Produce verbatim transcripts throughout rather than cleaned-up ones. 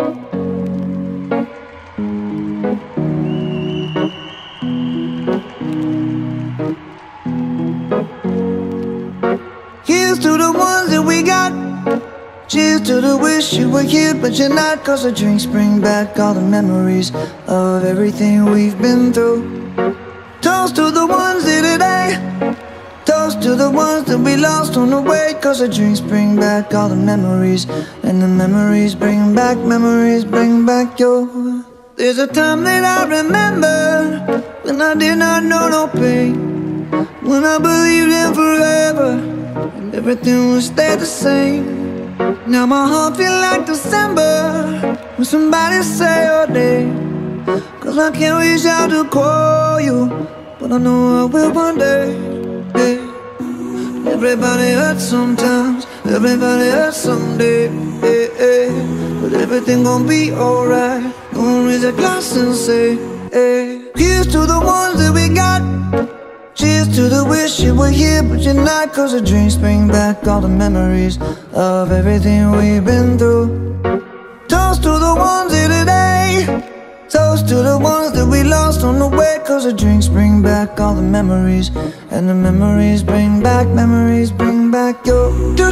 Here's to the ones that we got. Cheers to the wish you were here but you're not, 'cause the drinks bring back all the memories of everything we've been through. Toast to the ones here today. Toast to the ones that we lost on the way, 'cause the drinks bring back all the memories, and the memories bring back, memories bring back your. There's a time that I remember when I did not know no pain, when I believed in forever and everything would stay the same. Now my heart feel like December when somebody say your name, 'cause I can't reach out to call you, but I know I will one day. Hey. Everybody hurts sometimes, everybody hurts someday. Hey, hey. But everything gon' be alright. Gonna raise a glass and say, hey. Here's to the ones that we got. Cheers to the wish you were here but you're not, 'cause the drinks bring back all the memories of everything we've been through. Toast to the ones here today. Toast to the ones that we lost on the way, 'cause the drinks bring back all the memories, and the memories bring back, memories bring back your.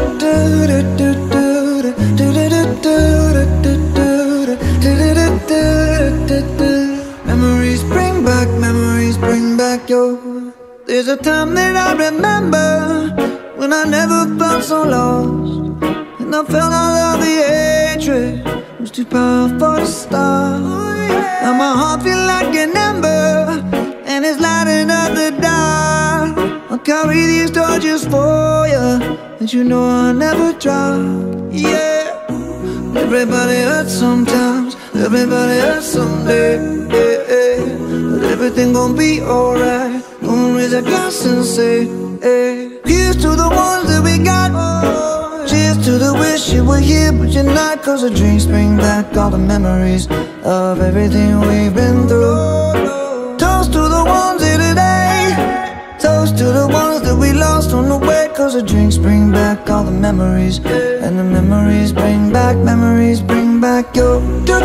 Memories bring back, memories bring back your. There's a time that I remember when I never felt so lost, and I felt all of the hatred was too powerful to stop. Now my heart feel like an ember, and it's lighting up the dark. I'll carry these torches for you, and you know I'll never drop. Yeah. Everybody hurts sometimes, everybody hurts someday. Yeah, yeah. But everything gon' be alright. Gonna raise a glass and say, hey. Here's to the ones that we got. Cheers to the wish you were here but you're not, 'cause the drinks bring back all the memories of everything we've been through. Toast to the ones here today. Toast to the ones that we lost on the way, 'cause the drinks bring back all the memories, and the memories bring back, memories bring back your.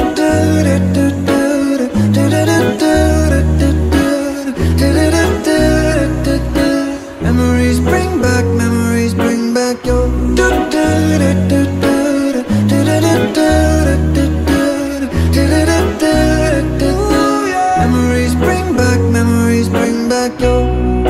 Memories bring back, memories bring back your. Memories bring back, memories bring back your.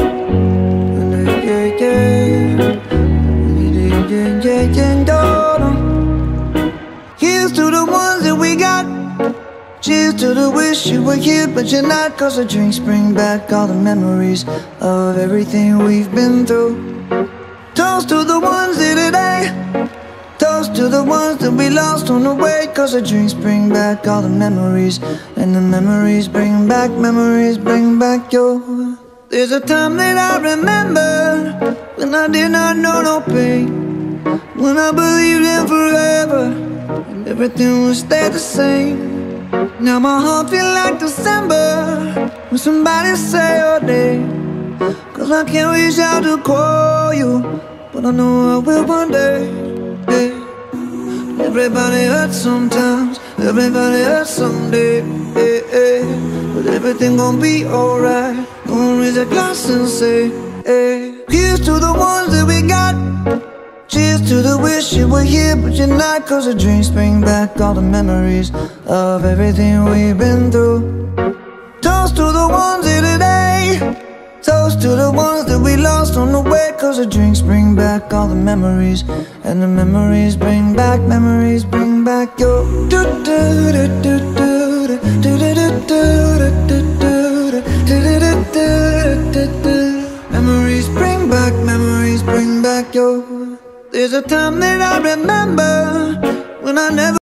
Here's to the ones that we got. Cheers to the wish you were here but you're not, 'cause the drinks bring back all the memories of everything we've been through. Toast to the ones here today. Toast to the ones that we lost on the way, 'cause the drinks bring back all the memories, and the memories bring back, memories bring back your. There's a time that I remember when I did not know no pain, when I believed in forever and everything would stay the same. Now my heart feel like December when somebody say your name, 'cause I can't reach out to call you, but I know I will one day. Hey. Everybody hurts sometimes, everybody hurts someday. Hey, hey. But everything gon' be alright. Gonna raise a glass and say, hey. Here's to the ones that we got. Cheers to the wish you were here but you're not, 'cause the drinks bring back all the memories of everything we've been through. Toast to the ones here today. Toast to the ones that we lost on the way, 'cause the drinks bring back all the memories, and the memories bring back, memories bring back your. Memories bring back, memories bring back your. There's a time that I remember when I never